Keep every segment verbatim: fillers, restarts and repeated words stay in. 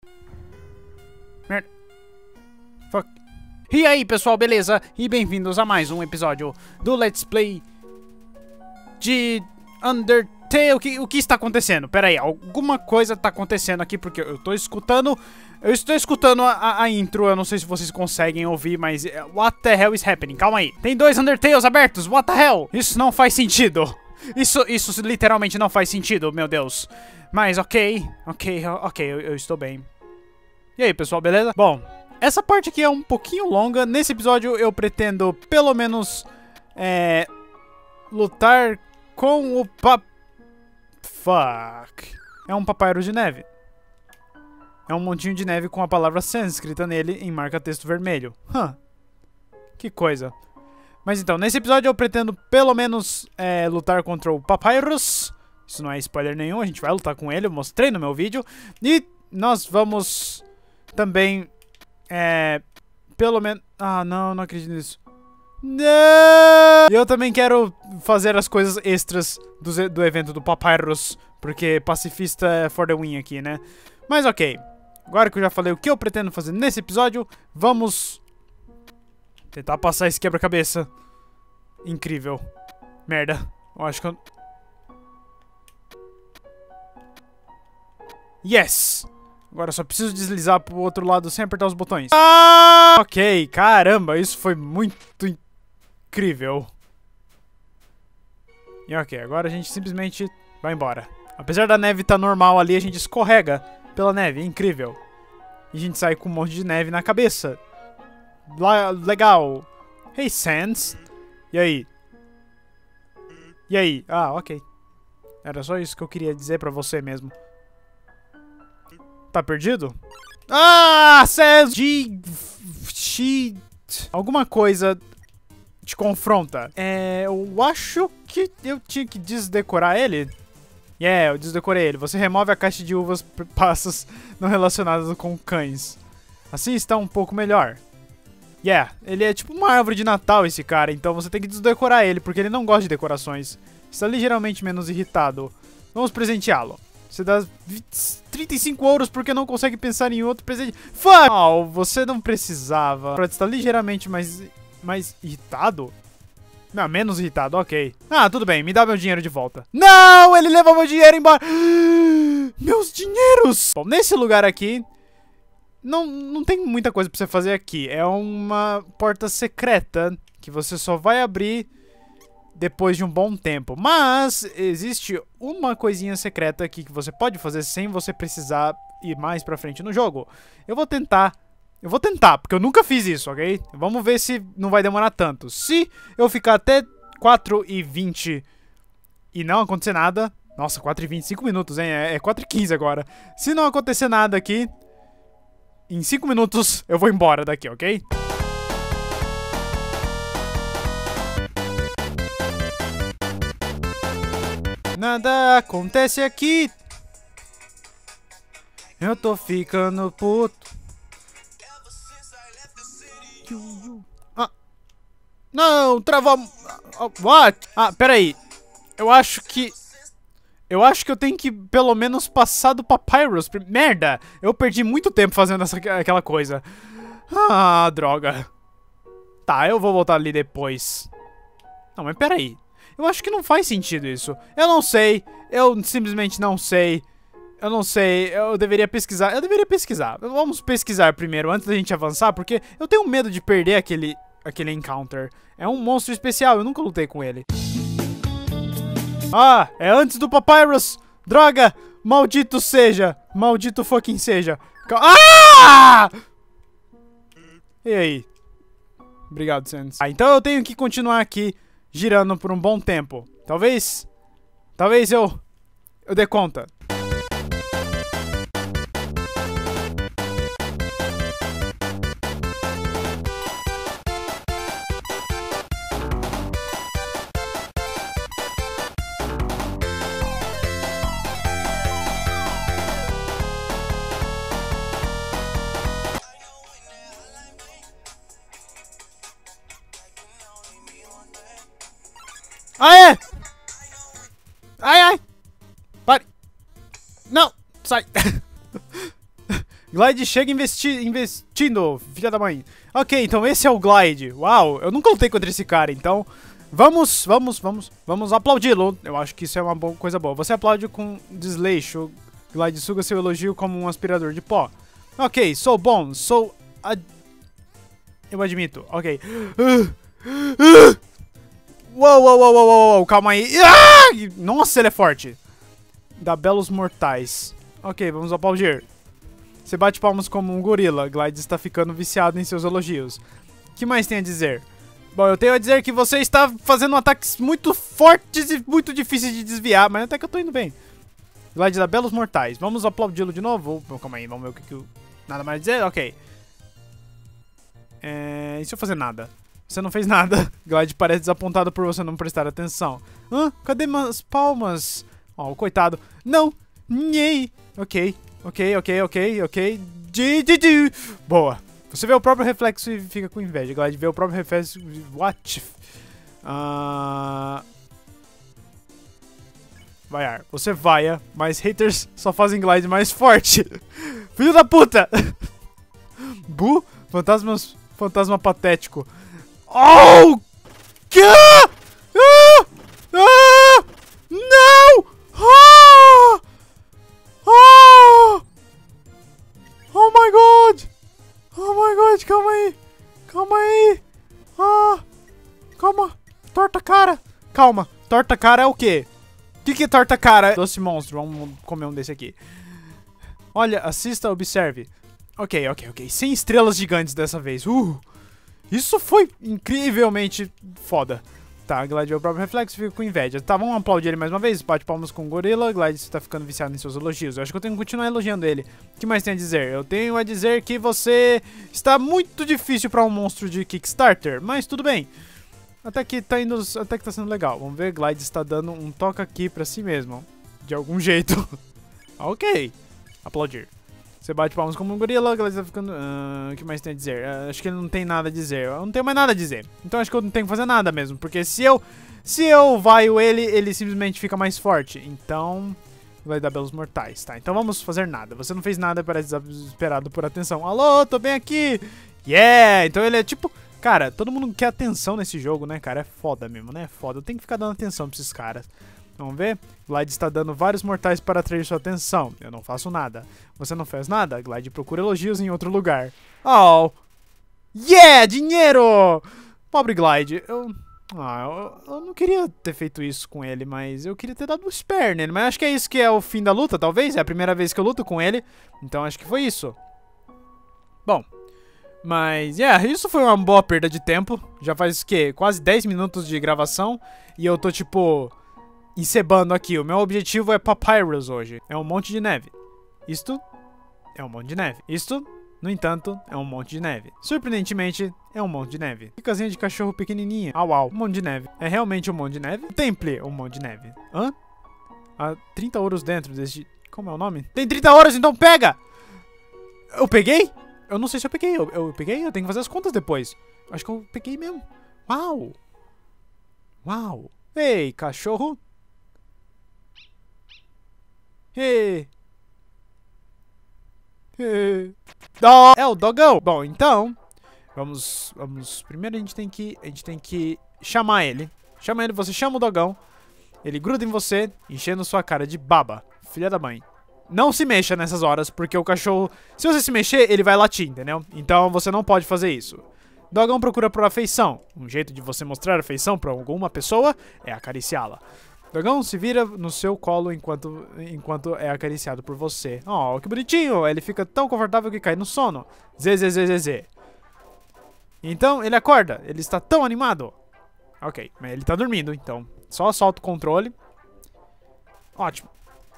Merda. Fuck. E aí, pessoal, beleza? E bem-vindos a mais um episódio do Let's Play de Undertale. O que, o que está acontecendo? Pera aí, alguma coisa está acontecendo aqui, porque eu tô escutando... Eu estou escutando a, a, a intro, eu não sei se vocês conseguem ouvir, mas... What the hell is happening? Calma aí. Tem dois Undertales abertos, what the hell? Isso não faz sentido. Isso, isso literalmente não faz sentido, meu Deus. Mas ok, ok, ok, eu, eu estou bem. E aí, pessoal, beleza? Bom, essa parte aqui é um pouquinho longa. Nesse episódio eu pretendo, pelo menos, é, lutar com o pap... Fuck. É um papyrus de neve. É um montinho de neve com a palavra Sans escrita nele em marca-texto vermelho. Huh. Que coisa. Mas então, nesse episódio eu pretendo, pelo menos, é, lutar contra o Papyrus. Isso não é spoiler nenhum, a gente vai lutar com ele, eu mostrei no meu vídeo. E nós vamos também, é, pelo menos... Ah, não, não acredito nisso. Não! E eu também quero fazer as coisas extras do, do evento do Papyrus, porque pacifista é for the win aqui, né? Mas ok, agora que eu já falei o que eu pretendo fazer nesse episódio, vamos tentar passar esse quebra-cabeça. Incrível. Merda, eu acho que eu... Yes! Agora eu só preciso deslizar pro outro lado sem apertar os botões. Ah! Ok, caramba, isso foi muito incrível. E ok, agora a gente simplesmente vai embora. Apesar da neve estar normal ali, a gente escorrega pela neve, é incrível. E a gente sai com um monte de neve na cabeça. Lá, legal. Hey, Sans. E aí? E aí? Ah, ok. Era só isso que eu queria dizer pra você mesmo. Tá perdido? Ah, Sans! G... She... Alguma coisa te confronta. É... Eu acho que eu tinha que desdecorar ele. É, yeah, eu desdecorei ele. Você remove a caixa de uvas passas não relacionadas com cães. Assim está um pouco melhor. Yeah, ele é tipo uma árvore de Natal esse cara, então você tem que desdecorar ele, porque ele não gosta de decorações. Está ligeiramente menos irritado. Vamos presenteá-lo. Você dá trinta e cinco ouros porque não consegue pensar em outro presente. Fuck! Oh, você não precisava. Você está ligeiramente mais, mais irritado? Não, menos irritado, ok. Ah, tudo bem, me dá meu dinheiro de volta. Não, ele levou meu dinheiro embora. Meus dinheiros! Bom, nesse lugar aqui, não, não tem muita coisa pra você fazer aqui. É uma porta secreta que você só vai abrir depois de um bom tempo. Mas existe uma coisinha secreta aqui que você pode fazer sem você precisar ir mais pra frente no jogo. Eu vou tentar... Eu vou tentar, porque eu nunca fiz isso, ok? Vamos ver se não vai demorar tanto. Se eu ficar até quatro e vinte e não acontecer nada... Nossa, quatro e vinte, cinco minutos, hein? É quatro e quinze agora. Se não acontecer nada aqui, em cinco minutos eu vou embora daqui, ok? Nada acontece aqui. Eu tô ficando puto. Ah. Não, travou. What? Ah, peraí. Eu acho que... Eu acho que eu tenho que, pelo menos, passar do Papyrus. Merda! Eu perdi muito tempo fazendo essa, aquela coisa. Ah, droga. Tá, eu vou voltar ali depois. Não, mas peraí. Eu acho que não faz sentido isso. Eu não sei. Eu simplesmente não sei. Eu não sei, eu deveria pesquisar. Eu deveria pesquisar. Vamos pesquisar primeiro, antes da gente avançar, porque eu tenho medo de perder aquele, aquele encounter. É um monstro especial, eu nunca lutei com ele. Ah, é antes do Papyrus! Droga! Maldito seja! Maldito fucking seja! Ah! E aí? Obrigado, Sans. Ah, então eu tenho que continuar aqui, girando por um bom tempo. Talvez... Talvez eu... Eu dê conta. Aê! Ai, ai! Pare! Não! Sai! Glide chega investi investindo, filha da mãe. Ok, então esse é o Glide. Uau, eu nunca lutei contra esse cara, então... Vamos, vamos, vamos, vamos aplaudi-lo. Eu acho que isso é uma boa, coisa boa. Você aplaude com desleixo. Glide suga seu elogio como um aspirador de pó. Ok, sou bom, sou... Ad... Eu admito, ok. Uh, uh. Uou, uou, uou, uou, uou, calma aí. Ah! Nossa, ele é forte. Dá belos mortais. Ok, vamos aplaudir. Você bate palmas como um gorila. Glide está ficando viciado em seus elogios. O que mais tem a dizer? Bom, eu tenho a dizer que você está fazendo ataques muito fortes e muito difíceis de desviar, mas até que eu tô indo bem. Glide dá belos mortais. Vamos aplaudi-lo de novo? Oh, calma aí, vamos ver o que, que eu... Nada mais a dizer? Ok. É... E se eu fazer nada? Você não fez nada. Glide parece desapontado por você não prestar atenção. Hã? Cadê as palmas? Ó, oh, coitado. Não! Nhei! Ok, ok, ok, ok, ok. Di, di, di. Boa. Você vê o próprio reflexo e fica com inveja. Glide vê o próprio reflexo... What? Uh... Vaiar. Você vaia, mas haters só fazem Glide mais forte. Filho da puta! Bu? Fantasmas... Fantasma patético. Oh! Que? Ah! Ah! Não! Ah! Ah! Oh my god! Oh my god, calma aí. Calma aí. Ah, calma. Torta cara. Calma. Torta cara é o quê? O que, que é torta cara? Doce monstro. Vamos comer um desse aqui. Olha, assista, observe. Ok, ok, ok. cem estrelas gigantes dessa vez. Uh, isso foi incrivelmente foda. Tá, Glide vê o próprio reflexo e fica com inveja. Tá, vamos aplaudir ele mais uma vez. Bate palmas com o gorila. Glide está ficando viciado em seus elogios. Eu acho que eu tenho que continuar elogiando ele. O que mais tem a dizer? Eu tenho a dizer que você está muito difícil para um monstro de Kickstarter. Mas tudo bem. Até que tá indo, até que tá sendo legal. Vamos ver, Glide está dando um toque aqui pra si mesmo. De algum jeito. Ok. Aplaudir. Você bate palmas como um gorila, Glide tá ficando... Uh, o que mais tem a dizer? Uh, acho que ele não tem nada a dizer. Eu não tenho mais nada a dizer. Então acho que eu não tenho que fazer nada mesmo. Porque se eu... Se eu vaio ele, ele simplesmente fica mais forte. Então... Vai dar belos mortais, tá? Então vamos fazer nada. Você não fez nada, parece desesperado por atenção. Alô, tô bem aqui! Yeah! Então ele é tipo... Cara, todo mundo quer atenção nesse jogo, né, cara? É foda mesmo, né? É foda. Eu tenho que ficar dando atenção pra esses caras. Vamos ver? Glide está dando vários mortais para atrair sua atenção. Eu não faço nada. Você não faz nada? Glide procura elogios em outro lugar. Oh! Yeah! Dinheiro! Pobre Glide. Eu... Ah, eu, eu não queria ter feito isso com ele, mas eu queria ter dado um spare nele. Mas acho que é isso que é o fim da luta, talvez. É a primeira vez que eu luto com ele. Então acho que foi isso. Bom. Mas, yeah, isso foi uma boa perda de tempo. Já faz, o quê? Quase dez minutos de gravação. E eu tô, tipo... encebando aqui. O meu objetivo é Papyrus hoje. É um monte de neve. Isto é um monte de neve. Isto, no entanto, é um monte de neve. Surpreendentemente, é um monte de neve. Que casinha de cachorro pequenininha. Au, au. Um monte de neve. É realmente um monte de neve? Temple, um monte de neve. Hã? Há trinta ouros dentro desse... Como é o nome? Tem trinta ouros, então pega! Eu peguei? Eu não sei se eu peguei. Eu, eu peguei? Eu tenho que fazer as contas depois. Acho que eu peguei mesmo. Uau! Uau! Ei, cachorro! Hey. Hey. Oh, é o dogão. Bom, então vamos, vamos. Primeiro a gente tem que, a gente tem que chamar ele. Chama ele. Você chama o dogão. Ele gruda em você, enchendo sua cara de baba, filha da mãe. Não se mexa nessas horas, porque o cachorro, se você se mexer, ele vai latir, entendeu? Então você não pode fazer isso. Dogão procura por afeição. Um jeito de você mostrar afeição para alguma pessoa é acariciá-la. Dogão se vira no seu colo enquanto, enquanto é acariciado por você. Oh, que bonitinho! Ele fica tão confortável que cai no sono. Zê, zê, zê, zê, zê. Então, ele acorda. Ele está tão animado. Ok, mas ele está dormindo, então. Só solta o controle. Ótimo.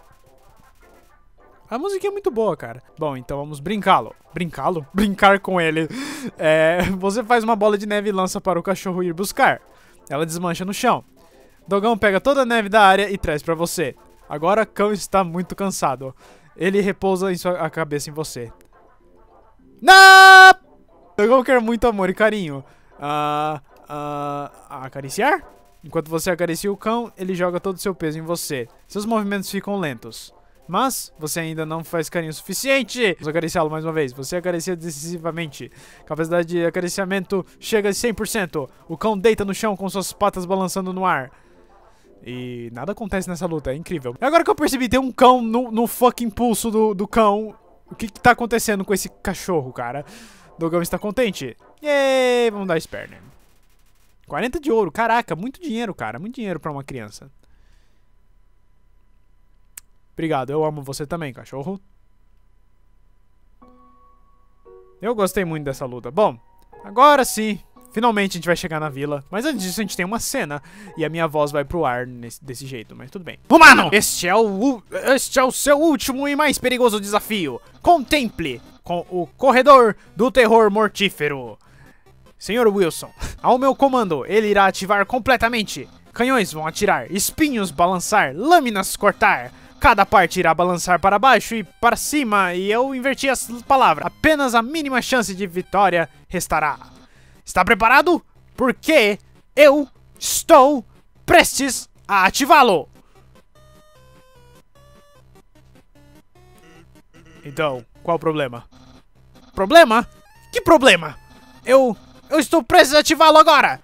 A música é muito boa, cara. Bom, então vamos brincá-lo. Brincá-lo? Brincar com ele. É, você faz uma bola de neve e lança para o cachorro ir buscar. Ela desmancha no chão. Dogão pega toda a neve da área e traz pra você. Agora, cão está muito cansado. Ele repousa em sua, a cabeça em você. Não! Dogão quer muito amor e carinho. Ah, ah, acariciar? Enquanto você acaricia o cão, ele joga todo o seu peso em você. Seus movimentos ficam lentos. Mas você ainda não faz carinho suficiente. Vamos acariciá-lo mais uma vez. Você acaricia decisivamente. Capacidade de acariciamento chega a cem por cento. O cão deita no chão com suas patas balançando no ar. E nada acontece nessa luta, é incrível. Agora que eu percebi, tem um cão no, no fucking pulso do, do cão. O que que tá acontecendo com esse cachorro, cara? Dogão está contente? Yay, vamos dar spare, né? quarenta de ouro, caraca, muito dinheiro, cara. Muito dinheiro pra uma criança. Obrigado, eu amo você também, cachorro. Eu gostei muito dessa luta. Bom, agora sim, finalmente a gente vai chegar na vila. Mas antes disso a gente tem uma cena. E a minha voz vai pro ar nesse, desse jeito, mas tudo bem. Humano, este é, o, este é o seu último e mais perigoso desafio. Contemple com o corredor do terror mortífero. senhor Wilson, ao meu comando, ele irá ativar completamente. Canhões vão atirar, espinhos balançar, lâminas cortar. Cada parte irá balançar para baixo e para cima, e eu inverti as palavras. Apenas a mínima chance de vitória restará. Está preparado? Porque eu estou prestes a ativá-lo. Então, qual o problema? Problema? Que problema? Eu... eu estou prestes a ativá-lo agora!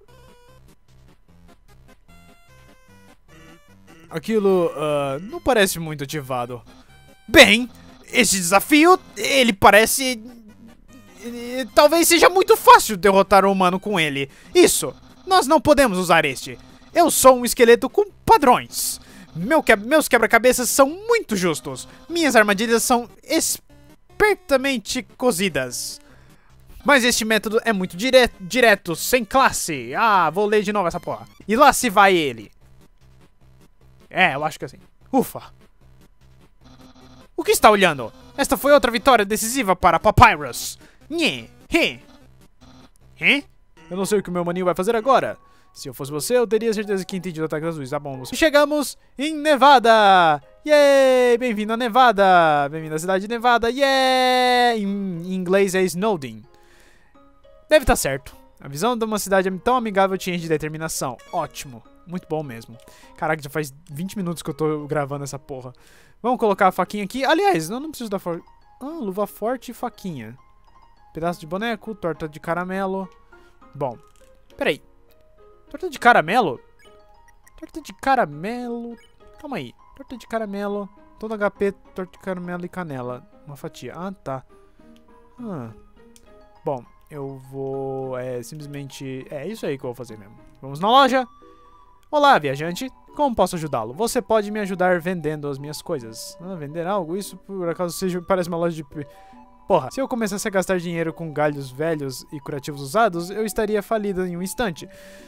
Aquilo, uh, não parece muito ativado. Bem, esse desafio, ele parece... Ele, talvez seja muito fácil derrotar o humano com ele. Isso, nós não podemos usar este. Eu sou um esqueleto com padrões. Meu que, meus quebra-cabeças são muito justos. Minhas armadilhas são espertamente cozidas. Mas este método é muito dire direto, sem classe. Ah, vou ler de novo essa porra. E lá se vai ele. É, eu acho que é assim. Ufa. O que está olhando? Esta foi outra vitória decisiva para Papyrus. Nhê, he. He? Eu não sei o que o meu maninho vai fazer agora. Se eu fosse você, eu teria certeza que entendi o ataque das luzes. Tá bom. Chegamos em Nevada. Yay! Bem-vindo a Nevada. Bem-vindo à cidade de Nevada. Yay! Em inglês é Snowden. Deve estar certo. A visão de uma cidade tão amigável te enche de determinação. Ótimo. Muito bom mesmo. Caraca, já faz vinte minutos que eu tô gravando essa porra. Vamos colocar a faquinha aqui. Aliás, eu não preciso da for... Ah, luva forte e faquinha. Pedaço de boneco, torta de caramelo. Bom, peraí. Torta de caramelo? Torta de caramelo... Calma aí. Torta de caramelo. Todo H P, torta de caramelo e canela. Uma fatia. Ah, tá. Ah. Bom, eu vou... É, simplesmente... É isso aí que eu vou fazer mesmo. Vamos na loja. Olá, viajante. Como posso ajudá-lo? Você pode me ajudar vendendo as minhas coisas. Ah, vender algo? Isso por acaso seja, parece uma loja de... Porra, se eu começasse a gastar dinheiro com galhos velhos e curativos usados, eu estaria falido em um instante.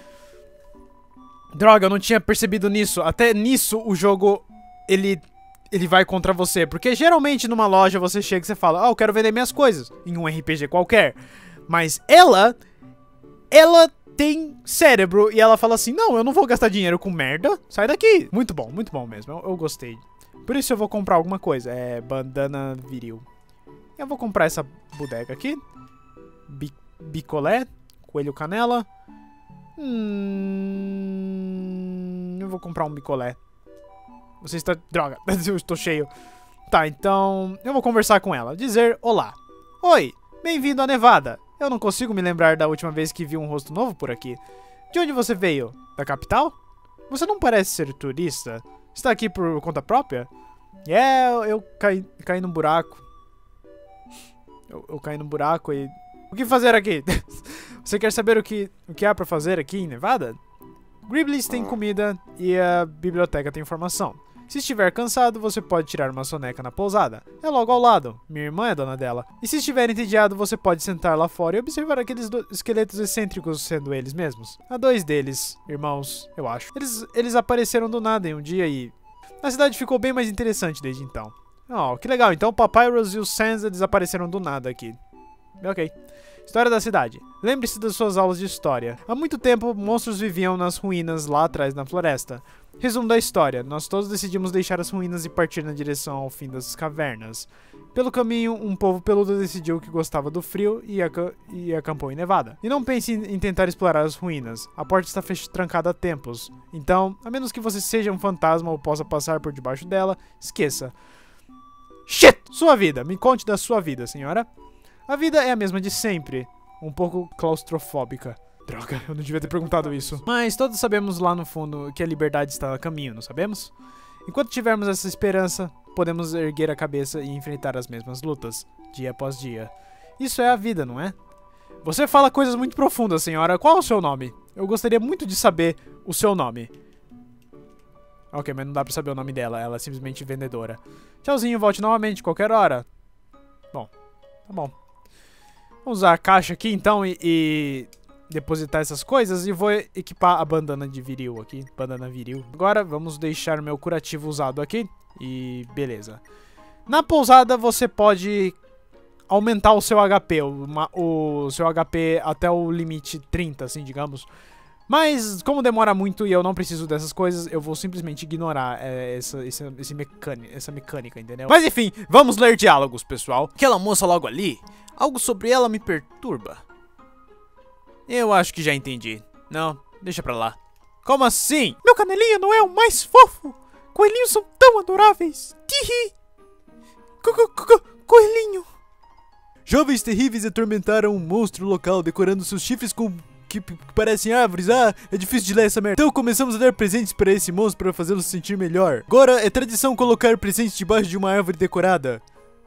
Droga, eu não tinha percebido nisso. Até nisso o jogo, ele... Ele vai contra você. Porque geralmente numa loja você chega e você fala, ah, eu quero vender minhas coisas. Em um R P G qualquer. Mas ela... Ela... tem cérebro e ela fala assim, não, eu não vou gastar dinheiro com merda, sai daqui. Muito bom, muito bom mesmo, eu, eu gostei. Por isso eu vou comprar alguma coisa, é bandana viril. Eu vou comprar essa bodega aqui. Bi bicolé, coelho canela. Hum, eu vou comprar um bicolé. Você está... Droga, eu estou cheio. Tá, então eu vou conversar com ela, dizer olá. Oi, bem-vindo a Nevada. Eu não consigo me lembrar da última vez que vi um rosto novo por aqui. De onde você veio? Da capital? Você não parece ser turista. Está aqui por conta própria? É, yeah, eu, eu caí, caí num buraco. Eu, eu caí num buraco e... O que fazer aqui? Você quer saber o que, o que há pra fazer aqui em Nevada? Gribley's tem comida e a biblioteca tem informação. Se estiver cansado, você pode tirar uma soneca na pousada. É logo ao lado. Minha irmã é dona dela. E se estiver entediado, você pode sentar lá fora e observar aqueles esqueletos excêntricos, sendo eles mesmos. Há dois deles, irmãos, eu acho. Eles, eles apareceram do nada em um dia e... A cidade ficou bem mais interessante desde então. Oh, que legal. Então o Papyrus e os Sands desapareceram do nada aqui. Ok. História da cidade. Lembre-se das suas aulas de história. Há muito tempo, monstros viviam nas ruínas lá atrás na floresta. Resumo da história. Nós todos decidimos deixar as ruínas e partir na direção ao fim das cavernas. Pelo caminho, um povo peludo decidiu que gostava do frio e, aca e acampou em Nevada. E não pense em tentar explorar as ruínas. A porta está trancada há tempos. Então, a menos que você seja um fantasma ou possa passar por debaixo dela, esqueça. Shit! Sua vida. Me conte da sua vida, senhora. A vida é a mesma de sempre. Um pouco claustrofóbica. Droga, eu não devia ter perguntado isso. Mas todos sabemos lá no fundo que a liberdade está a caminho, não sabemos? Enquanto tivermos essa esperança, podemos erguer a cabeça e enfrentar as mesmas lutas, dia após dia. Isso é a vida, não é? Você fala coisas muito profundas, senhora. Qual é o seu nome? Eu gostaria muito de saber o seu nome. Ok, mas não dá pra saber o nome dela. Ela é simplesmente vendedora. Tchauzinho, volte novamente, qualquer hora. Bom, tá bom. Vamos usar a caixa aqui, então, e... e... depositar essas coisas e vou equipar a bandana de viril aqui, bandana viril. Agora vamos deixar meu curativo usado aqui e beleza. Na pousada você pode aumentar o seu H P, o, o seu H P até o limite trinta, assim, digamos. Mas como demora muito e eu não preciso dessas coisas, eu vou simplesmente ignorar é, essa, essa, esse mecânica, essa mecânica, entendeu? Mas enfim, vamos ler diálogos, pessoal. Aquela moça logo ali, algo sobre ela me perturba. Eu acho que já entendi. Não, deixa pra lá. Como assim? Meu canelinho não é o mais fofo. Coelhinhos são tão adoráveis. Tihi. Coelhinho. Jovens terríveis atormentaram um monstro local, decorando seus chifres com... que parecem árvores. Ah, é difícil de ler essa merda. Então começamos a dar presentes para esse monstro para fazê-lo se sentir melhor. Agora é tradição colocar presentes debaixo de uma árvore decorada.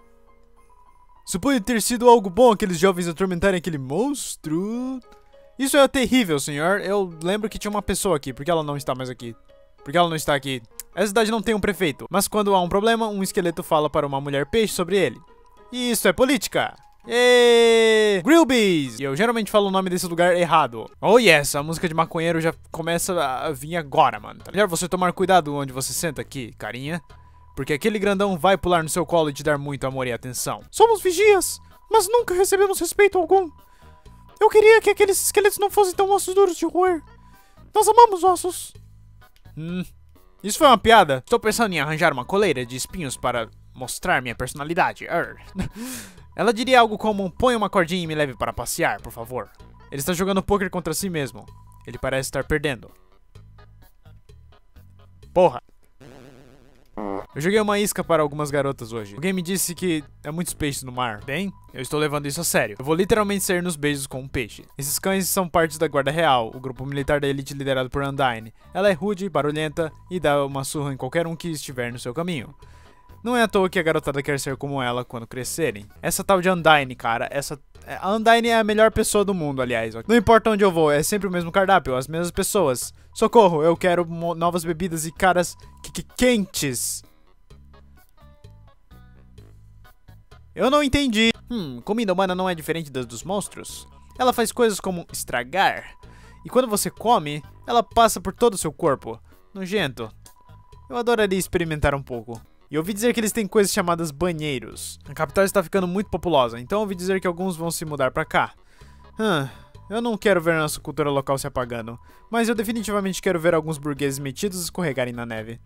Suponho ter sido algo bom aqueles jovens atormentarem aquele monstro... Isso é terrível, senhor. Eu lembro que tinha uma pessoa aqui. Por que ela não está mais aqui? Por que ela não está aqui? Essa cidade não tem um prefeito. Mas quando há um problema, um esqueleto fala para uma mulher peixe sobre ele. E isso é política. Eee! Grillby's! E eu geralmente falo o nome desse lugar errado. Oh yes, a música de maconheiro já começa a vir agora, mano. Melhor você tomar cuidado onde você senta aqui, carinha. Porque aquele grandão vai pular no seu colo e te dar muito amor e atenção. Somos vigias, mas nunca recebemos respeito algum. Eu queria que aqueles esqueletos não fossem tão ossos duros de roer. Nós amamos ossos. Hum, isso foi uma piada. Estou pensando em arranjar uma coleira de espinhos para mostrar minha personalidade. Arr. Ela diria algo como, põe uma cordinha e me leve para passear, por favor. Ele está jogando poker contra si mesmo. Ele parece estar perdendo. Porra. Eu joguei uma isca para algumas garotas hoje. Alguém me disse que é muitos peixes no mar. Bem, eu estou levando isso a sério. Eu vou literalmente sair nos beijos com um peixe. Esses cães são parte da Guarda Real, o grupo militar da elite liderado por Undyne. Ela é rude, barulhenta e dá uma surra em qualquer um que estiver no seu caminho. Não é à toa que a garotada quer ser como ela quando crescerem. Essa tal de Undyne, cara, essa... A Undyne é a melhor pessoa do mundo, aliás. Não importa onde eu vou, é sempre o mesmo cardápio, as mesmas pessoas. Socorro, eu quero novas bebidas e caras quentes. Eu não entendi. Hum, comida humana não é diferente das dos monstros? Ela faz coisas como estragar. E quando você come, ela passa por todo o seu corpo. Nojento. Eu adoraria experimentar um pouco. E ouvi dizer que eles têm coisas chamadas banheiros. A capital está ficando muito populosa, então ouvi dizer que alguns vão se mudar pra cá. Hum, eu não quero ver nossa cultura local se apagando. Mas eu definitivamente quero ver alguns burgueses metidos escorregarem na neve.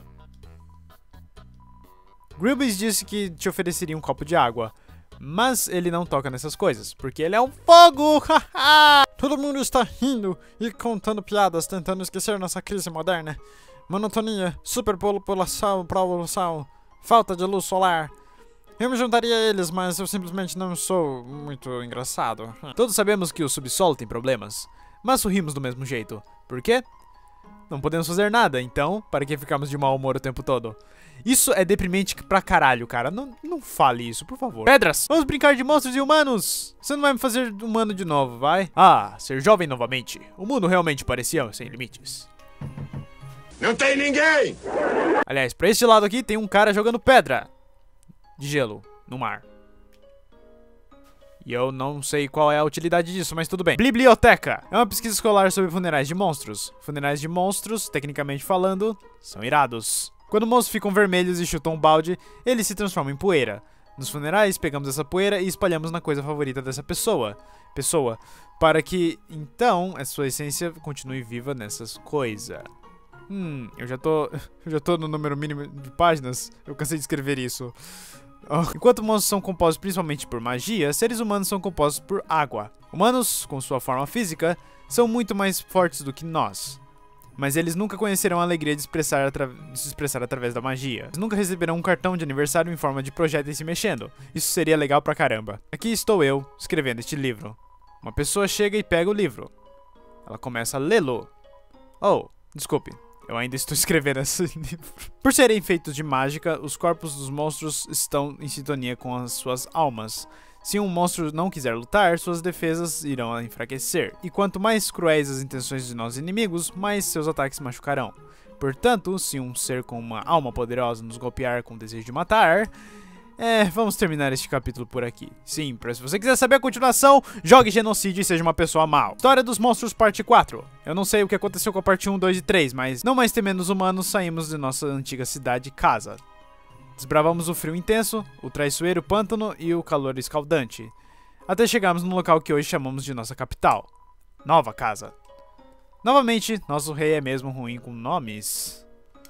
Grillby's disse que te ofereceria um copo de água, mas ele não toca nessas coisas, porque ele é um fogo! Todo mundo está rindo e contando piadas, tentando esquecer nossa crise moderna. Monotonia, superpopulação, população, falta de luz solar. Eu me juntaria a eles, mas eu simplesmente não sou muito engraçado. Todos sabemos que o subsolo tem problemas, mas sorrimos do mesmo jeito. Por quê? Não podemos fazer nada, então, para que ficamos de mau humor o tempo todo? Isso é deprimente pra caralho, cara. Não, não fale isso, por favor. Pedras! Vamos brincar de monstros e humanos! Você não vai me fazer humano de novo, vai? Ah, ser jovem novamente. O mundo realmente parecia sem limites. Não tem ninguém! Aliás, pra este lado aqui tem um cara jogando pedra de gelo no mar. E eu não sei qual é a utilidade disso, mas tudo bem. Biblioteca. É uma pesquisa escolar sobre funerais de monstros. Funerais de monstros, tecnicamente falando, são irados. Quando monstros ficam vermelhos e chutam um balde, eles se transformam em poeira. Nos funerais, pegamos essa poeira e espalhamos na coisa favorita dessa pessoa. Pessoa. Para que, então, a sua essência continue viva nessas coisas. Hum, eu já tô... Eu já tô no número mínimo de páginas. Eu cansei de escrever isso. Oh. Enquanto monstros são compostos principalmente por magia, seres humanos são compostos por água. Humanos, com sua forma física, são muito mais fortes do que nós. Mas eles nunca conhecerão a alegria de, expressar de se expressar através da magia. Eles nunca receberão um cartão de aniversário em forma de projéteis se mexendo. Isso seria legal pra caramba. Aqui estou eu, escrevendo este livro. Uma pessoa chega e pega o livro. Ela começa a lê-lo. Oh, desculpe. Eu ainda estou escrevendo esse livro. Por serem feitos de mágica, os corpos dos monstros estão em sintonia com as suas almas. Se um monstro não quiser lutar, suas defesas irão enfraquecer. E quanto mais cruéis as intenções de nossos inimigos, mais seus ataques machucarão. Portanto, se um ser com uma alma poderosa nos golpear com o desejo de matar... É, vamos terminar este capítulo por aqui. Sim, se você quiser saber a continuação, jogue Genocídio e seja uma pessoa mal. História dos Monstros, parte quatro. Eu não sei o que aconteceu com a parte um, dois e três, mas não mais temendo os humanos, saímos de nossa antiga cidade casa. Desbravamos o frio intenso, o traiçoeiro pântano e o calor escaldante, até chegarmos no local que hoje chamamos de nossa capital, Nova Casa. Novamente, nosso rei é mesmo ruim com nomes.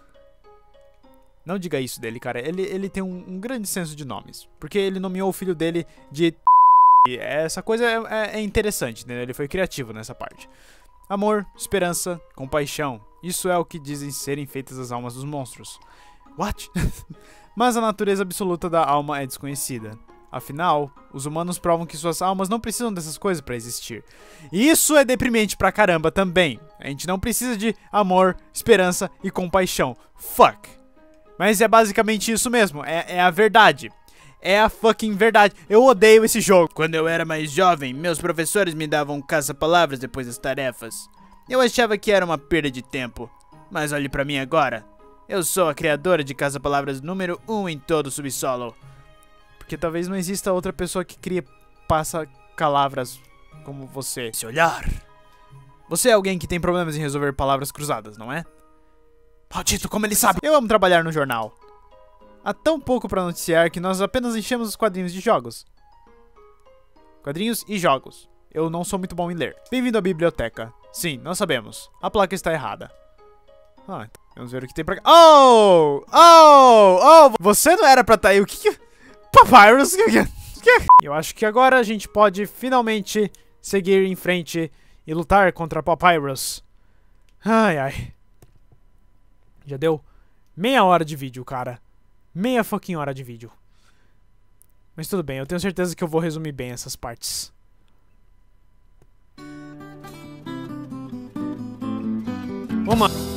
Não diga isso dele, cara. Ele, ele tem um, um grande senso de nomes. Porque ele nomeou o filho dele de... Essa coisa é, é interessante, né? Ele foi criativo nessa parte. Amor, esperança, compaixão. Isso é o que dizem serem feitas as almas dos monstros. What? Mas a natureza absoluta da alma é desconhecida. Afinal, os humanos provam que suas almas não precisam dessas coisas para existir. E isso é deprimente pra caramba também. A gente não precisa de amor, esperança e compaixão. Fuck. Mas é basicamente isso mesmo, é, é a verdade. É a fucking verdade. Eu odeio esse jogo. Quando eu era mais jovem, meus professores me davam caça-palavras depois das tarefas. Eu achava que era uma perda de tempo. Mas olhe pra mim agora. Eu sou a criadora de caça-palavras número um em todo o subsolo. Porque talvez não exista outra pessoa que cria passa-palavras como você. Esse olhar. Você é alguém que tem problemas em resolver palavras cruzadas, não é? Maldito, como ele sabe! Eu amo trabalhar no jornal. Há tão pouco pra noticiar que nós apenas enchemos os quadrinhos de jogos. Quadrinhos e jogos. Eu não sou muito bom em ler. Bem-vindo à biblioteca. Sim, nós sabemos. A placa está errada. Ah, vamos ver o que tem pra cá. Oh! Oh! Oh! Você não era pra estar aí. O que que... Papyrus? Eu acho que agora a gente pode finalmente seguir em frente e lutar contra Papyrus. Ai, ai. Já deu meia hora de vídeo, cara. Meia fucking hora de vídeo. Mas tudo bem, eu tenho certeza que eu vou resumir bem essas partes. Vamos lá.